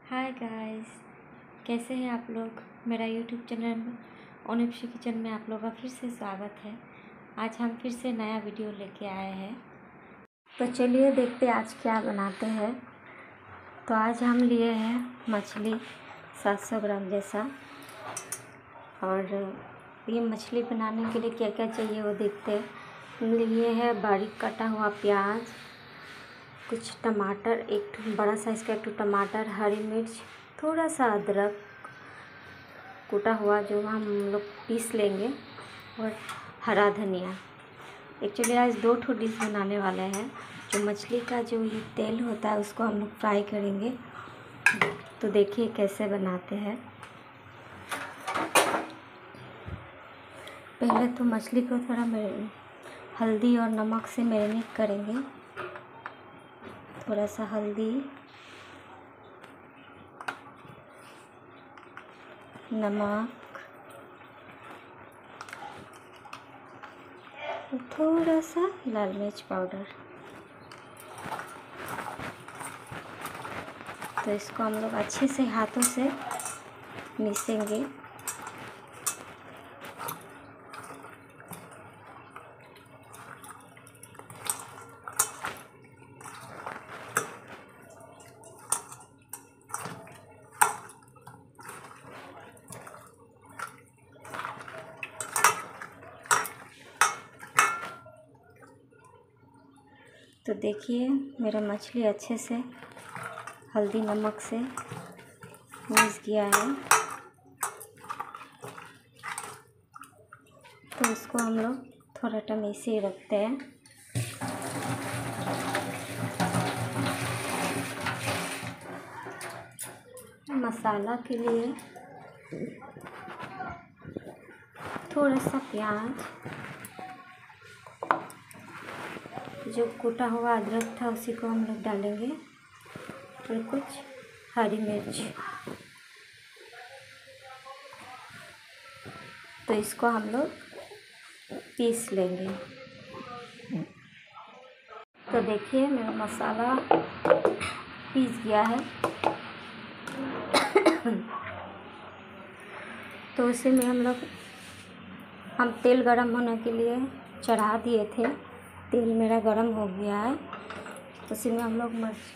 Hi guys, कैसे हैं आप लोग। मेरा यूट्यूब चैनल ओनिप्शी किचन में आप लोग का फिर से स्वागत है। आज हम फिर से नया वीडियो लेके आए हैं, तो चलिए देखते आज क्या बनाते हैं। तो आज हम लिए हैं मछली 700 ग्राम जैसा, और ये मछली बनाने के लिए क्या क्या चाहिए वो देखते हैं। लिए है बारीक कटा हुआ प्याज, कुछ टमाटर, एक बड़ा साइज़ का एक टमाटर, हरी मिर्च, थोड़ा सा अदरक कूटा हुआ जो हम लोग पीस लेंगे, और हरा धनिया। एक्चुअली आज 2 डिश बनाने वाले हैं। जो मछली का जो ये तेल होता है उसको हम लोग फ्राई करेंगे, तो देखिए कैसे बनाते हैं। पहले तो मछली को थोड़ा हल्दी और नमक से मैरिनेट करेंगे। थोड़ा सा हल्दी, नमक, थोड़ा सा लाल मिर्च पाउडर। तो इसको हम लोग अच्छे से हाथों से मिसेंगे। तो देखिए मेरा मछली अच्छे से हल्दी नमक से मिक्स गया है। तो इसको हम लोग थोड़ा टाइम ऐसे ही रखते हैं। मसाला के लिए थोड़ा सा प्याज, जो कूटा हुआ अदरक था उसी को हम लोग डालेंगे, और कुछ हरी मिर्च। तो इसको हम लोग पीस लेंगे। तो देखिए मेरा मसाला पीस गया है। तो उसी में हम तेल गरम होने के लिए चढ़ा दिए थे। तेल मेरा गरम हो गया है, तो उसी में हम लोग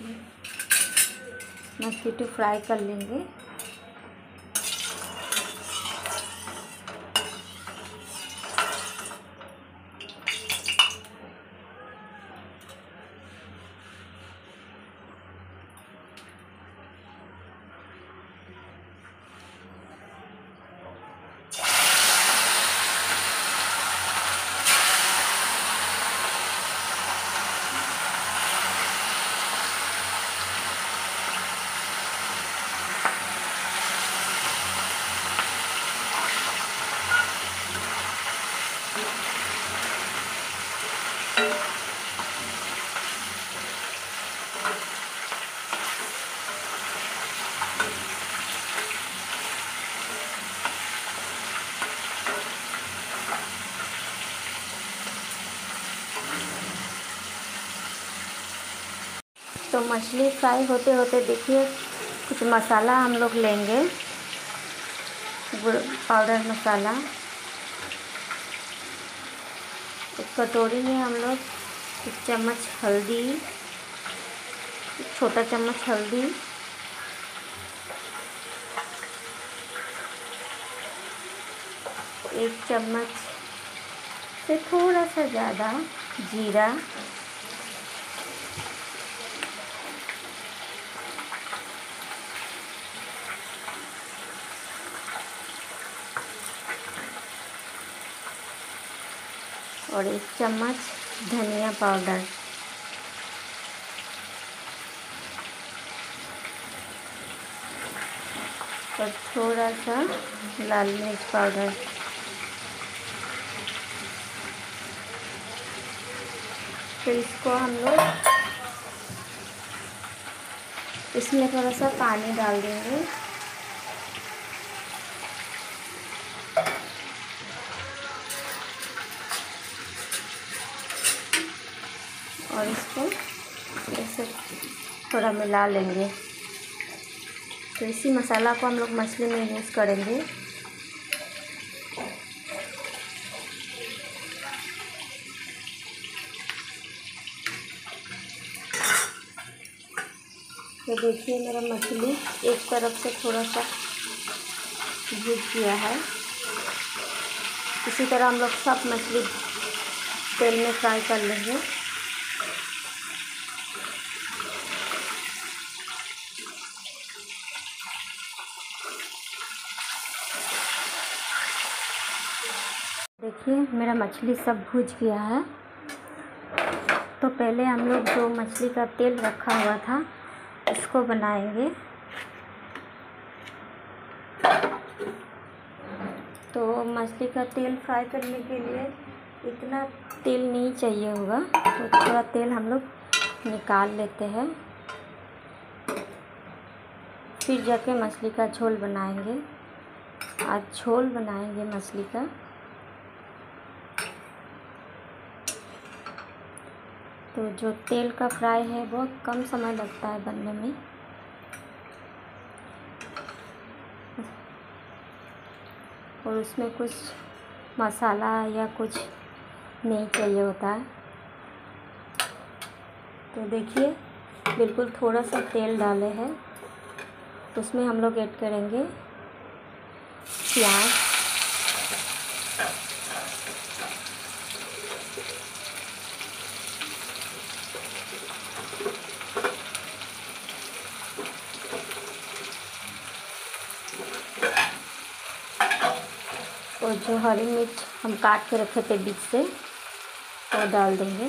मछली को फ्राई कर लेंगे। तो मछली फ्राई होते होते देखिए कुछ मसाला हम लोग लेंगे। पाउडर मसाला, एक कटोरी में हम लोग 1 चम्मच हल्दी, 1 छोटा चम्मच हल्दी, 1 चम्मच से थोड़ा सा ज़्यादा जीरा, और 1 चम्मच धनिया पाउडर। और थोड़ा सा लाल मिर्च पाउडर। फिर इसको हम लोग इसमें थोड़ा सा पानी डाल देंगे, और इसको ऐसे थोड़ा मिला लेंगे। तो इसी मसाला को हम लोग मछली में यूज़ करेंगे। तो देखिए मेरा मछली एक तरफ से थोड़ा सा भून गया है। इसी तरह हम लोग सब मछली तेल में फ्राई कर लेंगे। देखिए मेरा मछली सब भून गया है। तो पहले हम लोग जो मछली का तेल रखा हुआ था इसको बनाएंगे। तो मछली का तेल फ्राई करने के लिए इतना तेल नहीं चाहिए होगा, तो थोड़ा तेल हम लोग निकाल लेते हैं। फिर जाके मछली का झोल बनाएंगे। आज झोल बनाएंगे मछली का। तो जो तेल का फ्राई है बहुत कम समय लगता है बनने में। और उसमें कुछ मसाला या कुछ नहीं चाहिए होता है। तो देखिए बिल्कुल थोड़ा सा तेल डाले हैं, तो उसमें हम लोग ऐड करेंगे प्याज, और जो हरी मिर्च हम काट के रखे थे बीच से वो डाल देंगे।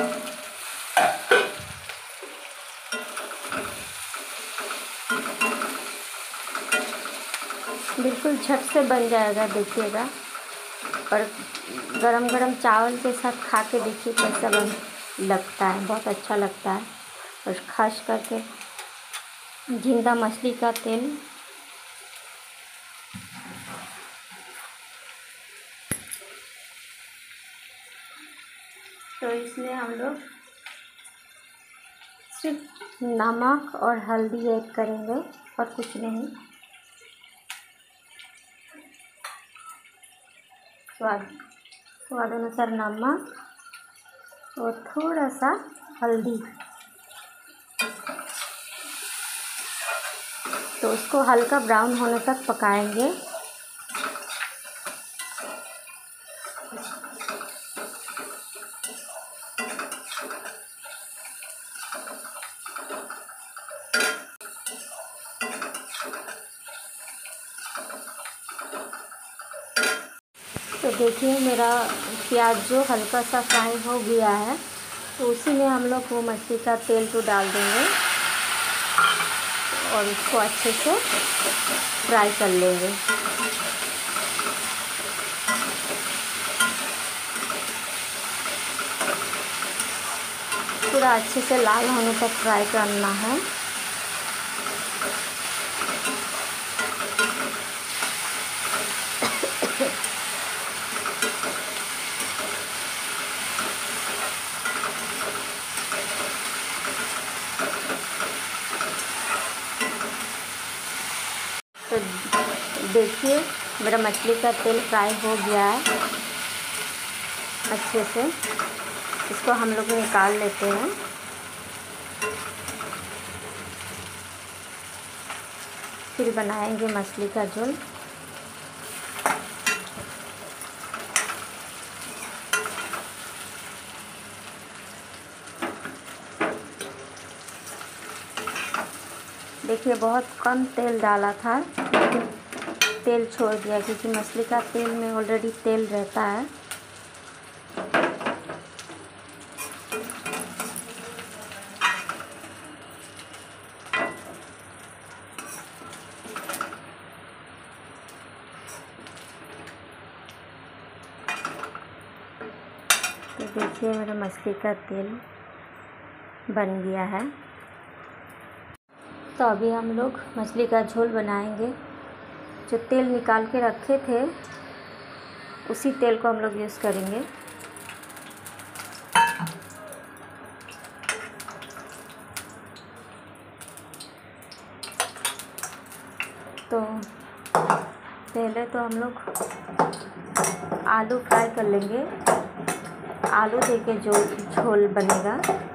बिल्कुल झट से बन जाएगा, देखिएगा। और गरम गरम चावल के साथ खा के देखिए कैसा लगता है, बहुत अच्छा लगता है। और खास करके जिंदा मछली का तेल। तो इसमें हम लोग सिर्फ नमक और हल्दी ऐड करेंगे और कुछ नहीं। स्वाद अनुसार नमक और थोड़ा सा हल्दी। तो उसको हल्का ब्राउन होने तक पकाएंगे। तो देखिए मेरा प्याज जो हल्का सा फ्राई हो गया है, तो उसी में हम लोग वो मछली का तेल तो डाल देंगे और उसको अच्छे से फ्राई कर लेंगे। पूरा अच्छे से लाल होने तक फ्राई करना है। तो देखिए मेरा मछली का तेल फ्राई हो गया है अच्छे से। इसको हम लोग निकाल लेते हैं। फिर बनाएंगे मछली का झोल। देखिए बहुत कम तेल डाला था, लेकिन तेल छोड़ दिया क्योंकि मछली का तेल में ऑलरेडी तेल रहता है। तो देखिए मेरा मछली का तेल बन गया है। तो अभी हम लोग मछली का झोल बनाएंगे। जो तेल निकाल के रखे थे उसी तेल को हम लोग यूज़ करेंगे। तो पहले तो हम लोग आलू फ्राई कर लेंगे। आलू देके जो झोल बनेगा,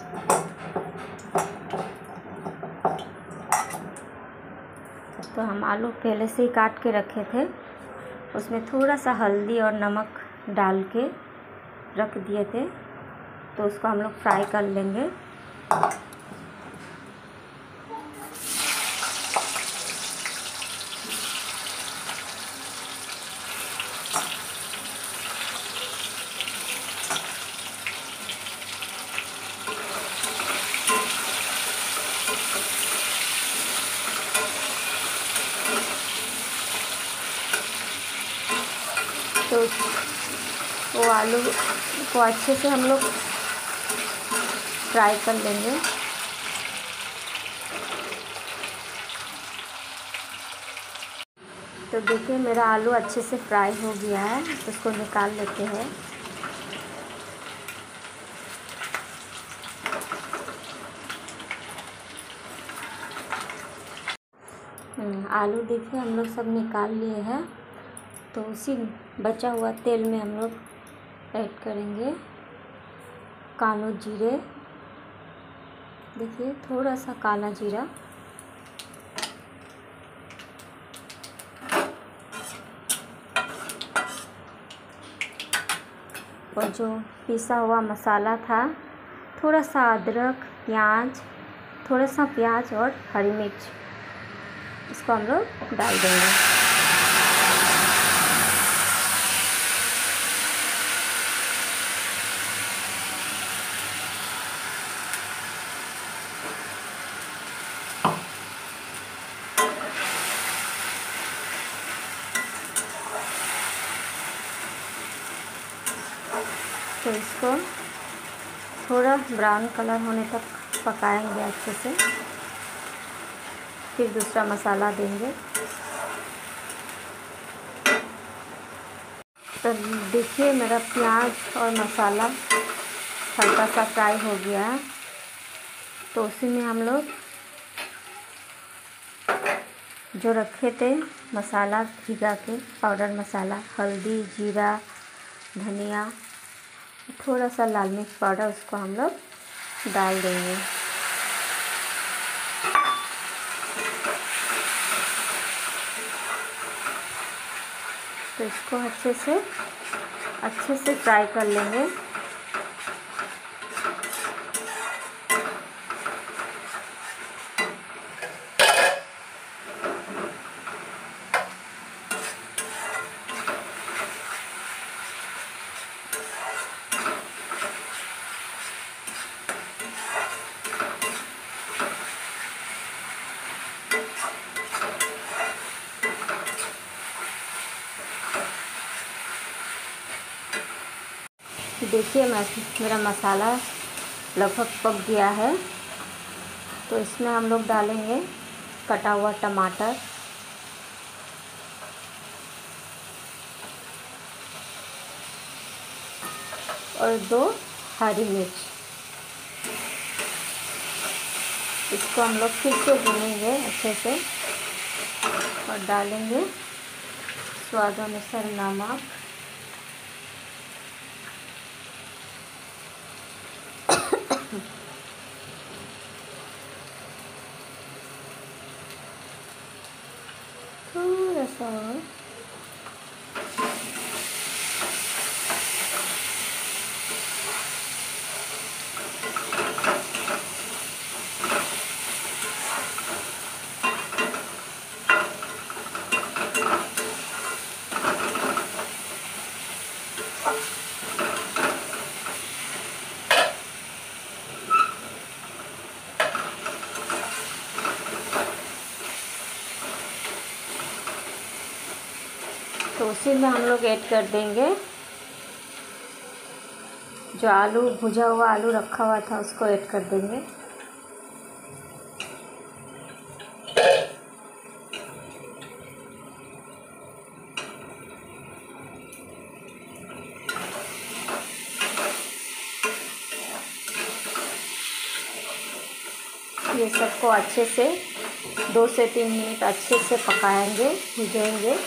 तो हम आलू पहले से ही काट के रखे थे, उसमें थोड़ा सा हल्दी और नमक डाल के रख दिए थे, तो उसको हम लोग फ्राई कर लेंगे। तो वो आलू को अच्छे से हम लोग फ्राई कर लेंगे। तो देखिए मेरा आलू अच्छे से फ्राई हो गया है, तो उसको निकाल लेते हैं। आलू देखिए हम लोग सब निकाल लिए हैं। तो उसी बचा हुआ तेल में हम लोग ऐड करेंगे कालो जीरे। देखिए थोड़ा सा काला जीरा, और जो पिसा हुआ मसाला था, थोड़ा सा अदरक, प्याज, थोड़ा सा प्याज और हरी मिर्च, इसको हम लोग डाल देंगे। तो इसको थोड़ा ब्राउन कलर होने तक पकाएंगे अच्छे से, फिर दूसरा मसाला देंगे। तो देखिए मेरा प्याज और मसाला हल्का सा फ्राई हो गया है, तो उसी में हम लोग जो रखे थे मसाला भिगा के, पाउडर मसाला, हल्दी, जीरा, धनिया, थोड़ा सा लाल मिर्च पाउडर, उसको हम लोग डाल देंगे। तो इसको अच्छे से फ्राई कर लेंगे। देखिए मेरा मसाला लगभग पक गया है, तो इसमें हम लोग डालेंगे कटा हुआ टमाटर, और 2 हरी मिर्च। इसको हम लोग फिर से भूनेंगे अच्छे से, और डालेंगे स्वाद अनुसार नमक, थोड़ा सा और, तो उसी में हम लोग ऐड कर देंगे जो आलू, भुजा हुआ आलू रखा हुआ था, उसको ऐड कर देंगे। ये सबको अच्छे से 2 से 3 मिनट अच्छे से पकाएंगे, भुजेंगे।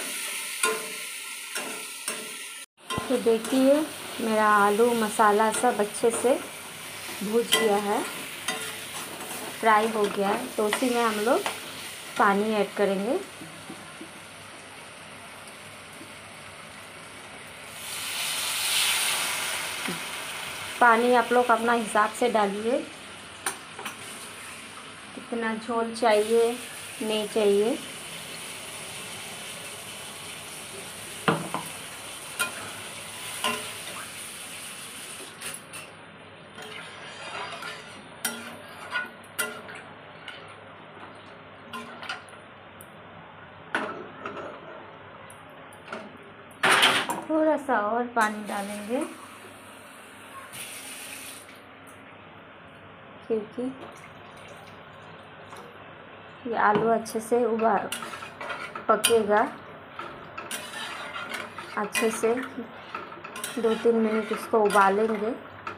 तो देखिए मेरा आलू मसाला सब अच्छे से भुज गया है, फ्राई हो गया है। तो उसी में हम लोग पानी ऐड करेंगे। पानी आप लोग अपना हिसाब से डालिए, कितना झोल चाहिए नहीं चाहिए। थोड़ा सा और पानी डालेंगे क्योंकि ये आलू अच्छे से पकेगा। अच्छे से 2-3 मिनट इसको उबालेंगे।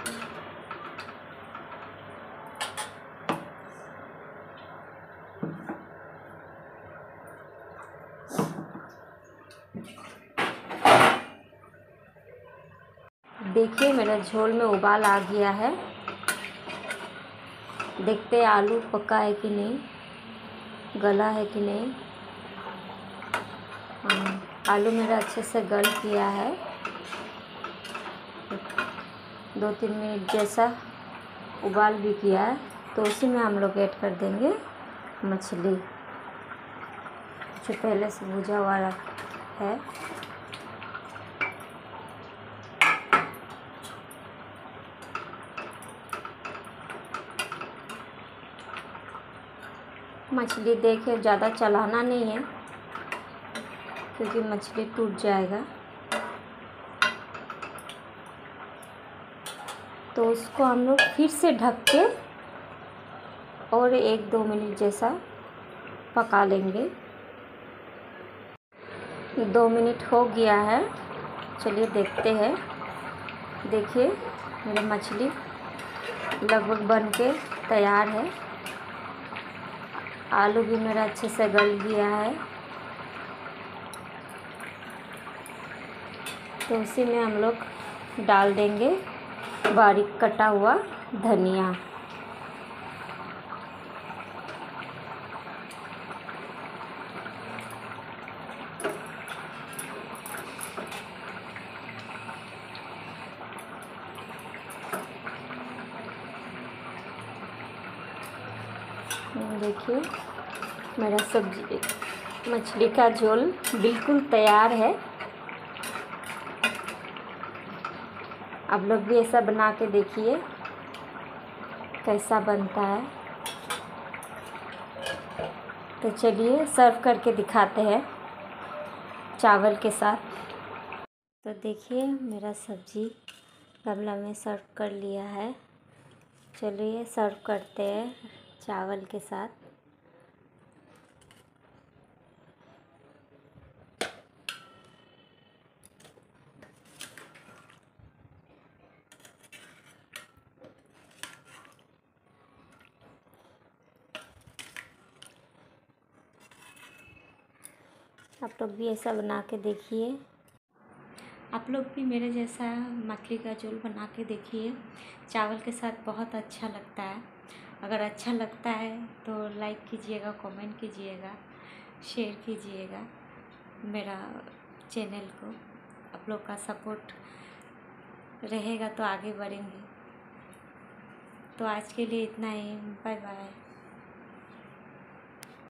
देखिए मेरा झोल में उबाल आ गया है। देखते हैं आलू पका है कि नहीं, गला है कि नहीं। आलू मेरा अच्छे से गल गया है। 2-3 मिनट जैसा उबाल भी किया है। तो उसी में हम लोग ऐड कर देंगे मछली जो पहले से भुजा हुआ है। मछली देखिए ज़्यादा चलाना नहीं है क्योंकि मछली टूट जाएगा। तो उसको हम लोग फिर से ढक के और 1-2 मिनट जैसा पका लेंगे। 2 मिनट हो गया है, चलिए देखते हैं। देखिए मेरी मछली लगभग बन के तैयार है। आलू भी मेरा अच्छे से गल गया है। तो उसी में हम लोग डाल देंगे बारीक कटा हुआ धनिया। देखिए मेरा सब्जी मछली का झोल बिल्कुल तैयार है। आप लोग भी ऐसा बना के देखिए कैसा बनता है। तो चलिए सर्व करके दिखाते हैं चावल के साथ। तो देखिए मेरा सब्जी गमला में सर्व कर लिया है। चलिए सर्व करते हैं चावल के साथ। आप लोग भी ऐसा बना के देखिए। आप लोग भी मेरे जैसा मछली का झोल बना के देखिए, चावल के साथ बहुत अच्छा लगता है। अगर अच्छा लगता है तो लाइक कीजिएगा, कमेंट कीजिएगा, शेयर कीजिएगा मेरा चैनल को। आप लोग का सपोर्ट रहेगा तो आगे बढ़ेंगे। तो आज के लिए इतना ही, बाय बाय।